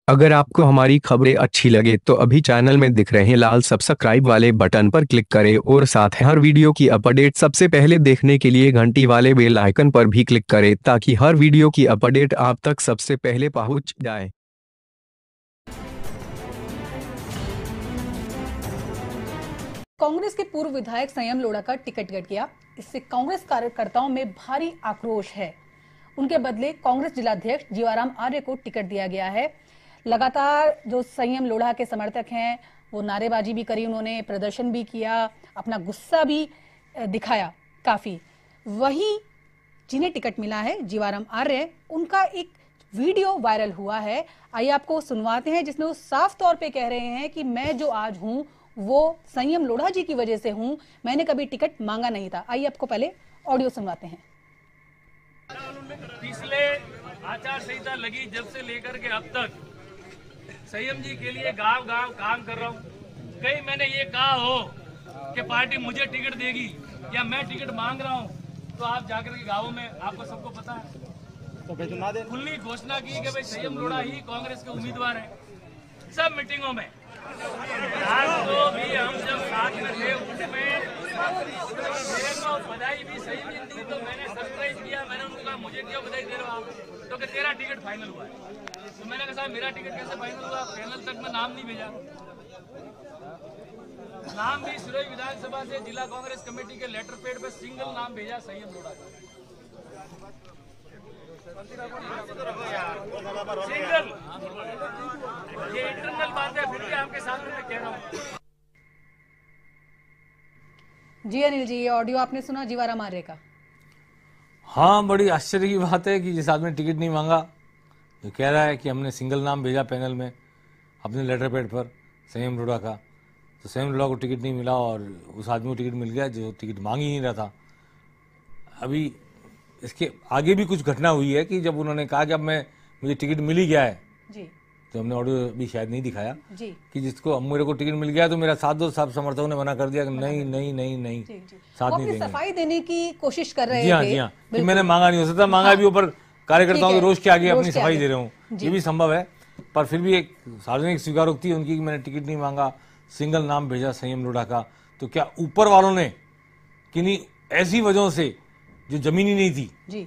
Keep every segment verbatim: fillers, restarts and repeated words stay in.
अगर आपको हमारी खबरें अच्छी लगे तो अभी चैनल में दिख रहे लाल सब्सक्राइब वाले बटन पर क्लिक करें और साथ ही हर वीडियो की अपडेट सबसे पहले देखने के लिए घंटी वाले बेल आइकन पर भी क्लिक करें ताकि हर वीडियो की अपडेट आप तक सबसे पहले पहुंच जाए। कांग्रेस के पूर्व विधायक संयम लोढ़ा का टिकट कट गया। इससे कांग्रेस कार्यकर्ताओं में भारी आक्रोश है। उनके बदले कांग्रेस जिलाध्यक्ष जीवाराम आर्य को टिकट दिया गया है। लगातार जो संयम लोढ़ा के समर्थक हैं वो नारेबाजी भी करी, उन्होंने प्रदर्शन भी किया, अपना गुस्सा भी दिखाया काफी। वहीं जिन्हें टिकट मिला है जीवाराम आर्य, उनका एक वीडियो वायरल हुआ है। आइए आपको सुनवाते हैं जिसमें वो साफ तौर पे कह रहे हैं कि मैं जो आज हूं वो संयम लोढ़ा जी की वजह से हूं, मैंने कभी टिकट मांगा नहीं था। आइए आपको पहले ऑडियो सुनवाते हैं। पिछले आचार संहिता लगी जब से लेकर के अब तक संयम जी के लिए गांव गांव काम कर रहा हूं। कहीं मैंने ये कहा हो कि पार्टी मुझे टिकट देगी या मैं टिकट मांग रहा हूं, तो आप जाकर के गांवों में आपको सबको पता है तो खुली घोषणा की कि भाई संयम लोढ़ा ही कांग्रेस के उम्मीदवार हैं। सब मीटिंगों में आज तो भी हम जब साथ में थे उसमें मेरे को बधाई भी सही नहीं दी, तो मैंने सरप्राइज किया। मैंने उनको कहा मुझे क्यों बधाई दे रहे हो आप, तो कि तेरा टिकट फाइनल हुआ है। तो मैंने कहा साहब मेरा टिकट कैसे फाइनल हुआ, पैनल तक में नाम नहीं भेजा। नाम भी सिरोही विधानसभा से जिला कांग्रेस कमेटी के लेटर पैड पे सिंगल नाम भेजा संयम लोढ़ा का, सिंगल। ये इंटरनल बात है, फिर भी आपके सामने मैं कह रहा हूँ। जी अनिल जी, ये ऑडियो आपने सुना जीवाराम आर्य का? हाँ, बड़ी आश्चर्य की बात है कि जिस आदमी ने टिकट नहीं मांगा, जो कह रहा है कि हमने सिंगल नाम भेजा पैनल में अपने लेटर पैड पर संयम लोढ़ा का, तो संयम लोढ़ा को टिकट नहीं मिला और उस आदमी को टिकट मिल गया जो टिकट मांग ही नहीं रहा था। अभी इसके आगे भी कुछ घटना हुई है कि जब उन्होंने कहा कि अब मैं मुझे टिकट मिल ही गया है जी, तो हमने ऑडियो भी शायद नहीं दिखाया जी, कि जिसको अब मेरे को टिकट मिल गया तो मेरा साथ दो सब समर्थकों ने मना कर दिया कि नहीं नहीं नहीं नहीं जी, जी। साथ वो नहीं अपनी देंगे। सफाई देने की कोशिश कर रहे जी हाँ, थे। जी हाँ, कि मैंने मांगा नहीं हो सकता, मांगा भी ऊपर कार्यकर्ताओं के रोष के आगे अपनी सफाई दे रहे हूँ, ये भी संभव है। पर फिर भी एक सार्वजनिक स्वीकारोक्ति उनकी कि मैंने टिकट नहीं मांगा, सिंगल नाम भेजा संयम लोढ़ा का। तो क्या ऊपर वालों ने किन्हीं ऐसी वजहों से जो जमीनी नहीं थी, जी,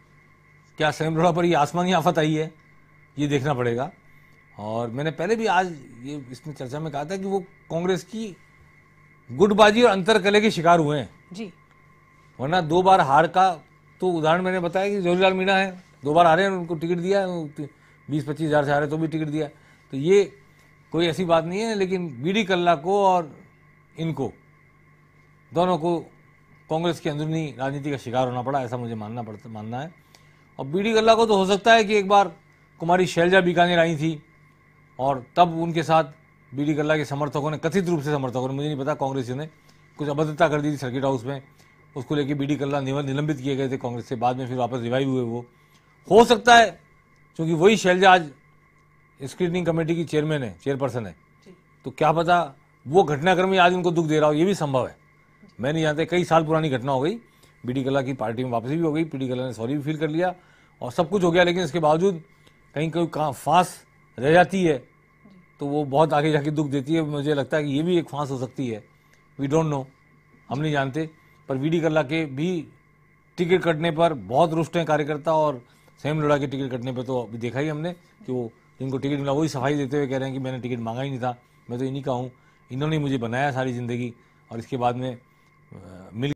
क्या संयम लोढ़ा पर ये आसमानी आफत आई है, ये देखना पड़ेगा। और मैंने पहले भी आज ये इसमें चर्चा में कहा था कि वो कांग्रेस की गुटबाजी और अंतरकलह के शिकार हुए हैं जी, वरना दो बार हार का तो उदाहरण मैंने बताया कि जवाहरलाल मीणा है, दो बार हारे हैं, उनको टिकट दिया, बीस पच्चीस हजार से हारे तो भी टिकट दिया। तो ये कोई ऐसी बात नहीं है। लेकिन बीडी कल्ला को और इनको दोनों को कांग्रेस की अंदरूनी राजनीति का शिकार होना पड़ा, ऐसा मुझे मानना पड़ता मानना है। और बीडी कल्ला को तो हो सकता है कि एक बार कुमारी शैलजा बीकानेर आई थी और तब उनके साथ बीडी कल्ला के समर्थकों ने, कथित रूप से समर्थकों ने, मुझे नहीं पता, कांग्रेसियों ने कुछ अभद्रता कर दी थी सर्किट हाउस में, उसको लेके बीडी कल्ला निलंबित किए गए थे कांग्रेस से, बाद में फिर वापस रिवाइव हुए। वो हो सकता है क्योंकि वही शैलजा आज स्क्रीनिंग कमेटी की चेयरमैन है, चेयरपर्सन है, तो क्या पता वो घटनाक्रम में आज उनको दुख दे रहा हो, ये भी संभव है। मैं नहीं जानता, कई साल पुरानी घटना हो गई, बीडी कल्ला की पार्टी में वापसी भी हो गई, बीडी कल्ला ने सॉरी भी फील कर लिया और सब कुछ हो गया, लेकिन इसके बावजूद कहीं कोई कहाँ फांस रह जाती है तो वो बहुत आगे जाके दुख देती है। मुझे लगता है कि ये भी एक फांस हो सकती है, वी डोंट नो, हम नहीं जानते। पर बीडी कल्ला के भी टिकट कटने पर बहुत रुष्ट हैं कार्यकर्ता, और संयम लोढ़ा के टिकट कटने पर तो अभी देखा ही हमने कि वो जिनको टिकट मिला वही सफाई देते हुए कह रहे हैं कि मैंने टिकट मांगा ही नहीं था, मैं तो इन्हीं का हूँ, इन्होंने मुझे बनाया सारी ज़िंदगी और इसके बाद में मिल